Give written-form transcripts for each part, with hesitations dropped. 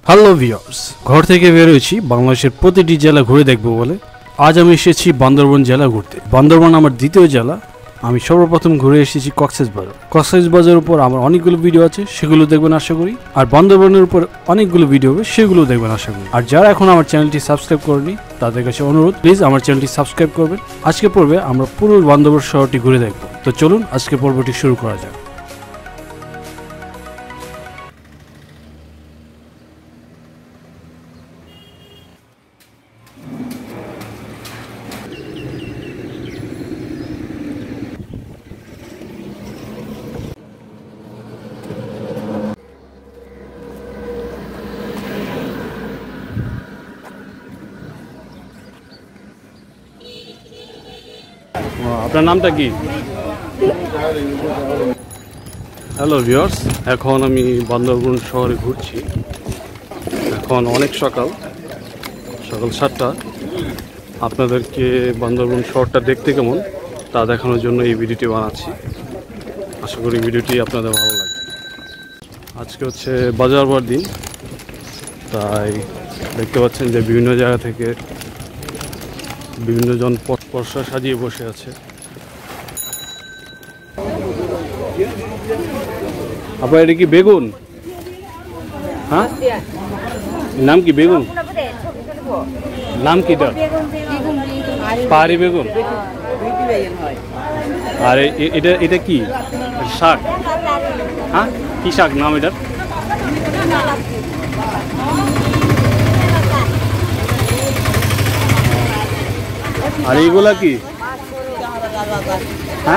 Hello viewers, ঘর থেকে বের হয়েছি বাংলাদেশের প্রতিটি জেলা ঘুরে দেখব বলে। আজ আমি এসেছি বান্দরবান জেলা ঘুরতে। বান্দরবান আমার দ্বিতীয় জেলা। আমি সর্বপ্রথম ঘুরে এসেছি কক্সবাজার। কক্সবাজারের উপর আমার অনেকগুলো ভিডিও আছে, সেগুলো দেখবেন আশা করি। আর বান্দরবানের উপর অনেকগুলো ভিডিও হবে, সেগুলো দেখবেন আশা করি। আর যারা এখন আমার চ্যানেলটি সাবস্ক্রাইব করেনি তাদের কাছে অনুরোধ, প্লিজ আমার চ্যানেলটি সাবস্ক্রাইব করবেন। আজকে পর্বে আমরা পুরো বান্দরবান শহরটি ঘুরে দেখব। তো চলুন আজকে পর্বটি শুরু করা যাক। আপনার নামটা কি? হ্যালো ভিউয়ার্স, এখন আমি বান্দরবান শহরে ঘুরছি। এখন অনেক সকাল 7টা। আপনাদেরকে বান্দরবান শহরটা দেখতে কেমন তা দেখানোর জন্য এই ভিডিওটি বানাচ্ছি। আশা করি ভিডিওটি আপনাদের ভালো লাগবে। আজকে হচ্ছে বাজারবার দিন, তাই দেখতে পাচ্ছেন যে বিভিন্ন জায়গা থেকে বিভিন্ন জন পথ সাজিয়ে বসে আছে। আপনার এটা কি বেগুন? হ্যাঁ, নাম কি বেগুন? নাম কি? পাহাড়ি বেগুন। আর এটা এটা কি শাক? হ্যাঁ, কি শাক নাম এটার? আর এইগুলা কি? হ্যাঁ,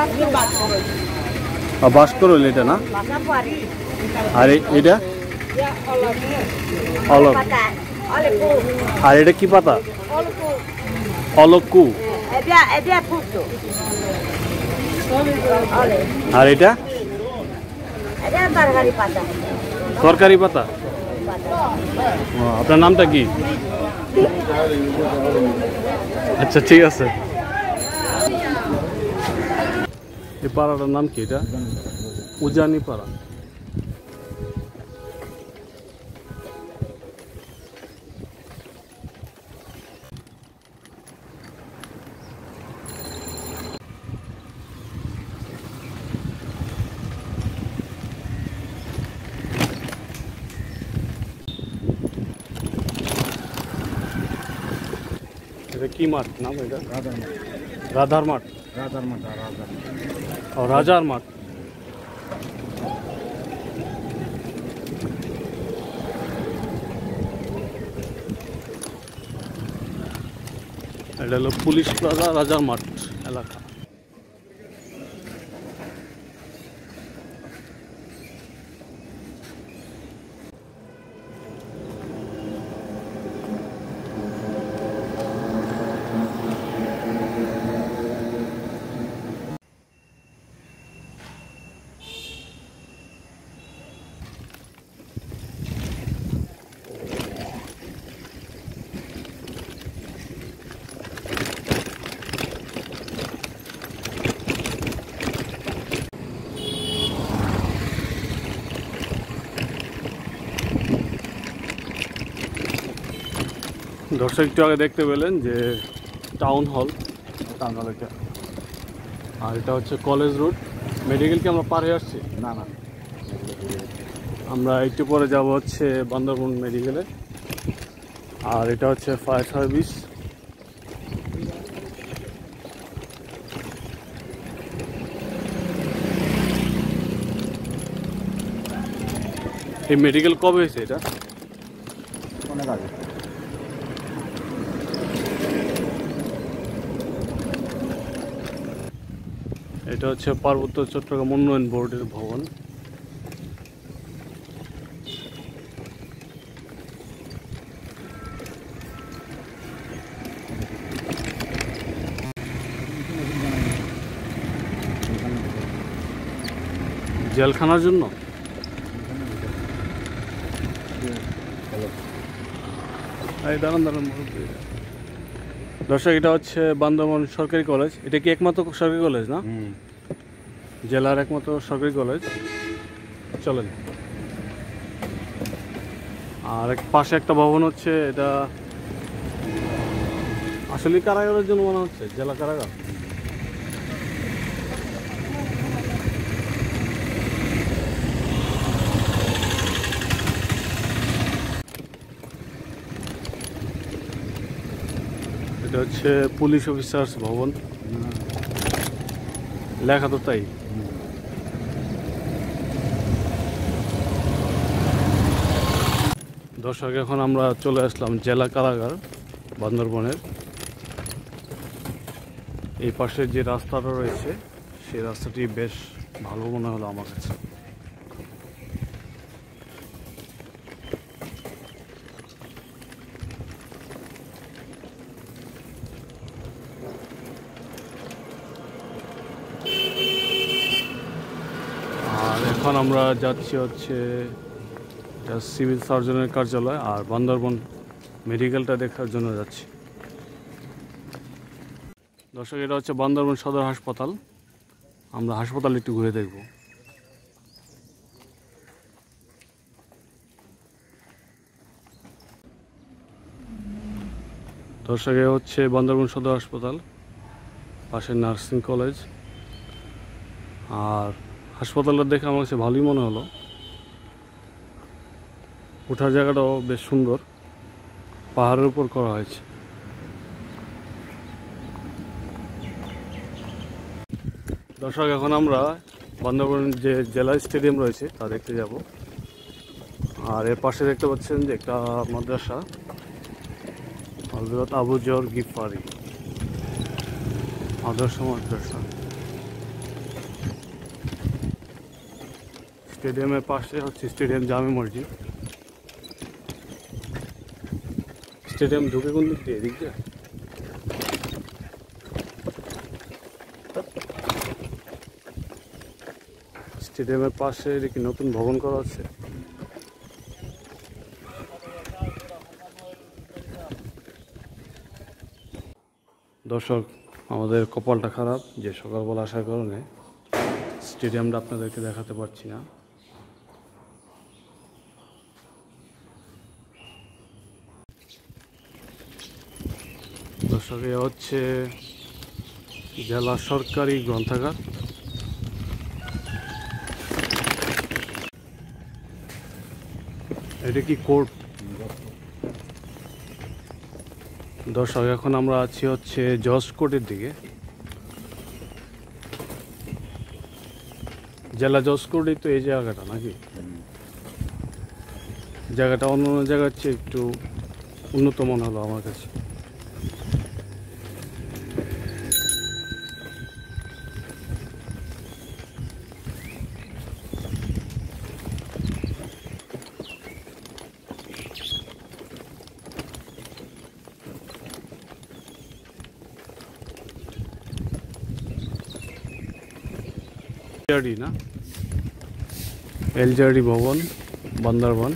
বাস করো এটা না? আর এটা অলক। আর এটা কি পাতা? অলকু। আর এটা তরকারি পাতা। আপনার নামটা কি? আচ্ছা, ঠিক আছে। এই পাড়াটার নাম কি? এটা উজানি পাড়া। এটা কি মাঠ নাম? এটা রাধার মাঠ। ও, রাজার মাঠ। এটা হলো পুলিশ প্লাজা, রাজার মাঠ এলাকা। দর্শক একটু আগে দেখতে পেলেন যে টাউন হল টাঙ্গাল এটা। আর এটা হচ্ছে কলেজ রোড। মেডিকেল কি আমরা পার হয়ে আসছি? না, আমরা একটু পরে যাব হচ্ছে বান্দরবান মেডিকেলে। আর এটা হচ্ছে ফায়ার সার্ভিস। এই মেডিকেল কবে হয়েছে? এটা অনেক আগে। এটা হচ্ছে পার্বত্য চট্টগ্রাম উন্নয়ন বোর্ডের ভবন। জেলখানার জন্য দাঁড়ান। দর্শক, এটা হচ্ছে বান্দরবান সরকারি কলেজ। এটা কি একমাত্র সরকারি কলেজ না? জেলার একমাত্র সরকারি কলেজ। চলেন। আর এক পাশে একটা ভবন হচ্ছে, এটা আসলে কারাগারের জন্য মনে হচ্ছে, জেলা কারাগার। এটা হচ্ছে পুলিশ অফিসার্স ভবন, লেখা তো তাই। দর্শক, এখন আমরা চলে আসলাম জেলা কারাগার বান্দরবনের। এই পাশে যে রাস্তাটা রয়েছে সেই রাস্তাটি বেশ ভালো মনে হলো আমার কাছে। আর এখন আমরা যাচ্ছি হচ্ছে সিভিল সার্জনের কার্যালয় আর বান্দরবন মেডিকেলটা দেখার জন্য যাচ্ছি। দর্শক, এটা হচ্ছে বান্দরবন সদর হাসপাতাল। আমরা হাসপাতাল একটু ঘুরে দেখব। দর্শক, এ হচ্ছে বান্দরবন সদর হাসপাতাল, পাশে নার্সিং কলেজ। আর হাসপাতালটা দেখে আমার কাছে ভালোই মনে হলো। ওঠার জায়গাটাও বেশ সুন্দর, পাহাড়ের উপর করা হয়েছে। দর্শক, এখন আমরা বান্দরবন যে জেলা স্টেডিয়াম রয়েছে তা দেখতে যাব। আর এর পাশে দেখতে পাচ্ছেন যে একটা মাদ্রাসা, হযরত আবু যর গিফারি আদর্শ মাদ্রাসা। স্টেডিয়ামের পাশে হচ্ছে স্টেডিয়াম জামে মসজিদ। স্টেডিয়াম ঢুকে কোন দিক দিয়ে? এদিক দিয়ে। স্টেডিয়ামের পাশে দেখি নতুন ভবন করা আছে। দর্শক, আমাদের কপালটা খারাপ যে সকালবেলা আসার কারণে স্টেডিয়ামটা আপনাদেরকে দেখাতে পারছি না। দর্শক, এ হচ্ছে জেলা সরকারি গ্রন্থাগার। এটা কি কোর্ট? দর্শক, এখন আমরা আছি হচ্ছে জজ কোর্টের দিকে। জেলা জজ কোর্টই তো এই জায়গাটা নাকি? জায়গাটা অন্য অন্য জায়গার চেয়ে একটু উন্নত মনে হলো আমার কাছে। না, এলজারডি ভবন, বান্দরবন।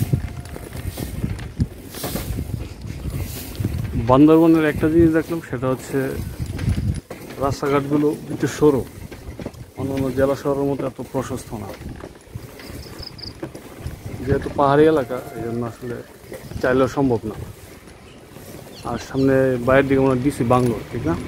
বান্দরবনের একটা জিনিস দেখলাম, সেটা হচ্ছে রাস্তাঘাটগুলো একটু সরু, অন্যান্য জেলা শহরের মতো এত প্রশস্ত না। যেহেতু পাহাড়ি এলাকা, এই জন্য আসলে চাইলেও সম্ভব না। আর সামনে বাইরের দিকে আমরা ডিসি বাংলোর, ঠিক না?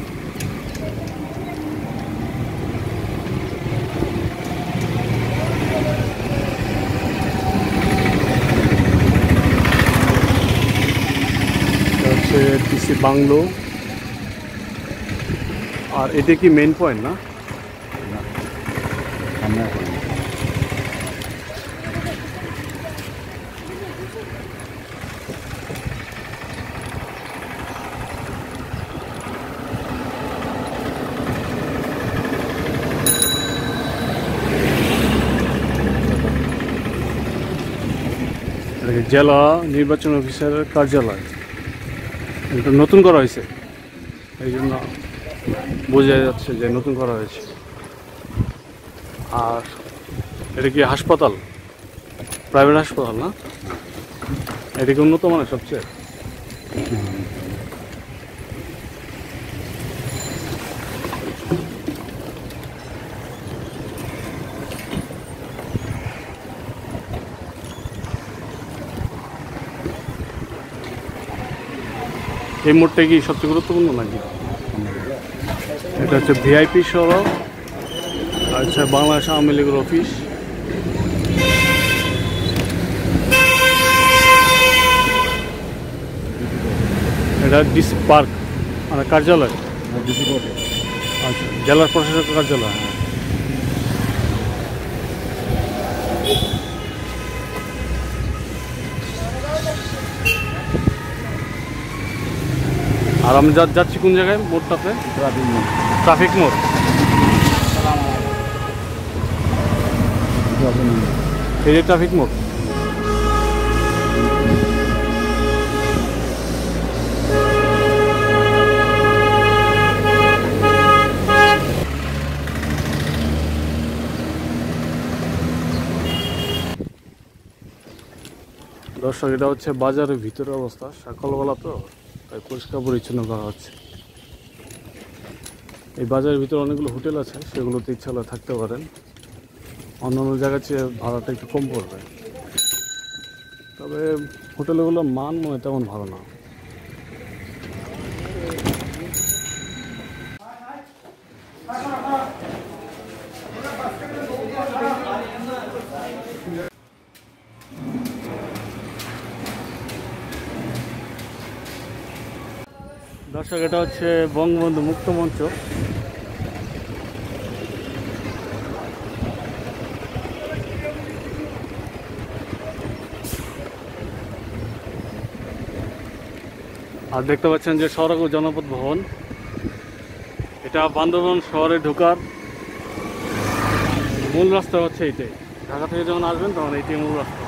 DC bungalow. আর এটা কি মেইন পয়েন্ট না? জেলা নির্বাচন অফিসারের কার্যালয়। এটা নতুন করা হয়েছে, এই জন্য বোঝা যাচ্ছে যে নতুন করা হয়েছে। আর এটা কি হাসপাতাল? প্রাইভেট হাসপাতাল না? এটা কি উন্নত মানের সবচেয়ে? এই মোড়টাই কি সবচেয়ে গুরুত্বপূর্ণ নাকি? এটা হচ্ছে ভিআইপি সড়ক, আচ্ছা বাংলাদেশ আওয়ামী লীগের অফিস। এটা ডিসি পার্ক মানে কার্যালয়, আচ্ছা জেলা প্রশাসকের কার্যালয়। হ্যাঁ, আর আমি যাচ্ছি কোন জায়গায় মোড়টাতে? ট্রাফিক মোড়। এই যে ট্রাফিক মোড়। দর্শক, এটা হচ্ছে বাজারের ভিতরের অবস্থা, সকালবেলা তো তাই পরিষ্কার পরিচ্ছন্ন করা হচ্ছে। এই বাজারের ভিতরে অনেকগুলো হোটেল আছে, সেগুলোতে ইচ্ছা হলে থাকতে পারেন। অন্যান্য জায়গার চেয়ে ভাড়াটা একটু কম পড়বে, তবে হোটেলগুলোর মান মনে হয় তেমন ভালো না। দর্শক, এটা হচ্ছে বঙ্গবন্ধু মুক্ত মঞ্চ। আর দেখতে পাচ্ছেন যে সড়ক ও জনপদ ভবন, এটা বান্দরবান শহরে ঢোকার মূল রাস্তা হচ্ছে এইটাই। ঢাকা থেকে যখন আসবেন তখন এইটাই মূল রাস্তা।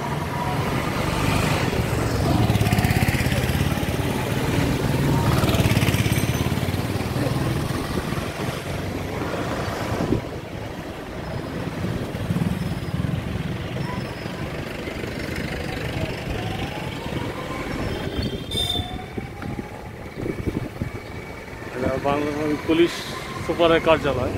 বাংলাদেশ পুলিশ সুপারের কার্যালয়।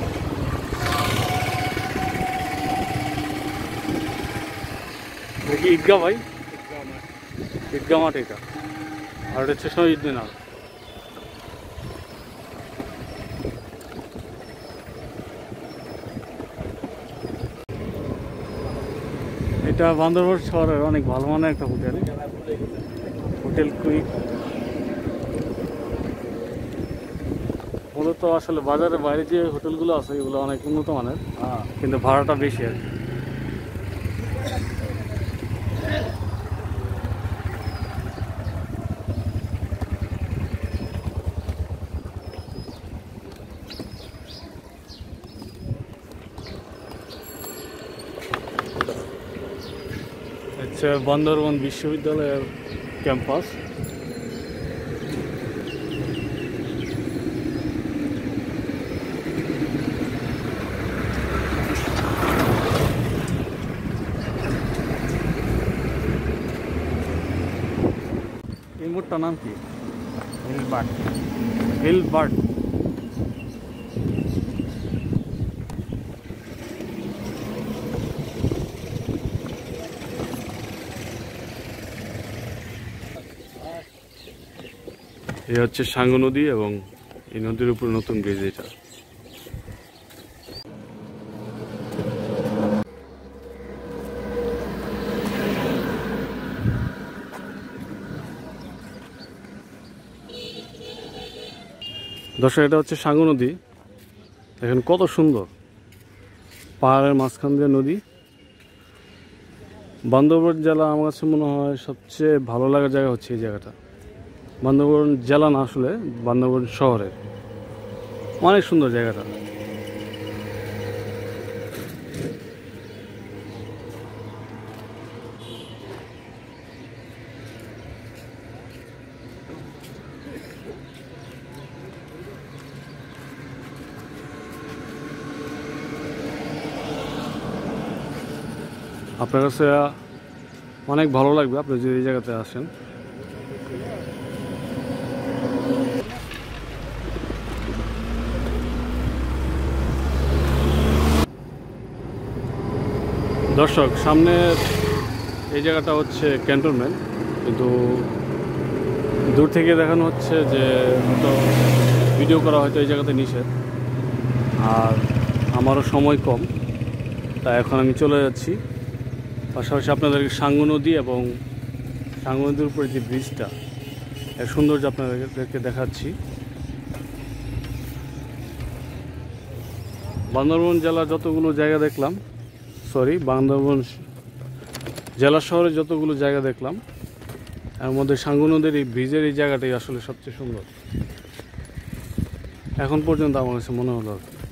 দেখি ঈদগাহ ভাই, ঈদগাহ মাঠ এটা, আর এটা হচ্ছে শহীদ মিনার। এটা বান্দরবান শহরের অনেক ভালো মানের একটা হোটেল, হোটেল কুইক। মূলত আসলে বাজারের বাইরে যে হোটেলগুলো আছে এগুলো অনেক উন্নত মানের, কিন্তু ভাড়াটা বেশি আর কি। আচ্ছা, বান্দরবান বিশ্ববিদ্যালয়ের ক্যাম্পাস। এই মোড়টার নাম কি? হিলবার্ট। হিলবার্ট। এই হচ্ছে সাঙ্গু নদী এবং এই নদীর উপর নতুন ব্রিজ এটা। দর্শক, এটা হচ্ছে সাঙ্গু নদী। দেখেন কত সুন্দর, পাহাড়ের মাঝখান দিয়ে নদী। বান্দরবান জেলা আমার কাছে মনে হয় সবচেয়ে ভালো লাগার জায়গা হচ্ছে এই জায়গাটা। বান্দরবান জেলা না, আসলে বান্দরবান শহরের অনেক সুন্দর জায়গাটা। আপনার কাছে অনেক ভালো লাগবে আপনি যদি এই জায়গাতে আসেন। দর্শক, সামনের এই জায়গাটা হচ্ছে ক্যান্টনমেন্ট, কিন্তু দূর থেকে দেখানো হচ্ছে যে হয়তো ভিডিও করা হয়তো এই জায়গাতে নিষেধ, আর আমারও সময় কম, তাই এখন আমি চলে যাচ্ছি। পাশাপাশি আপনাদেরকে সাঙ্গু নদী এবং সাঙ্গু নদীর উপরে যে ব্রিজটা, এর সৌন্দর্য আপনাদেরকে দেখাচ্ছি। বান্দরবান জেলার যতগুলো জায়গা দেখলাম, বান্দরবান জেলা শহরে যতগুলো জায়গা দেখলাম, এর মধ্যে সাঙ্গু নদীর এই ব্রিজের এই জায়গাটাই আসলে সবচেয়ে সুন্দর এখন পর্যন্ত আমার কাছে মনে হলো।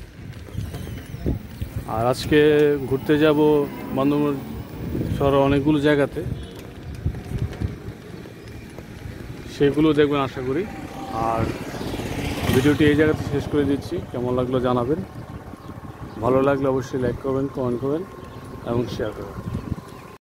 আর আজকে ঘুরতে যাব বান্দরবান শহরের অনেকগুলো জায়গাতে, সেগুলো দেখবেন আশা করি। আর ভিডিওটি এই জায়গাতে শেষ করে দিচ্ছি। কেমন লাগলো জানাবেন, ভালো লাগলে অবশ্যই লাইক করবেন, কমেন্ট করবেন এবং শেয়ার করবেন।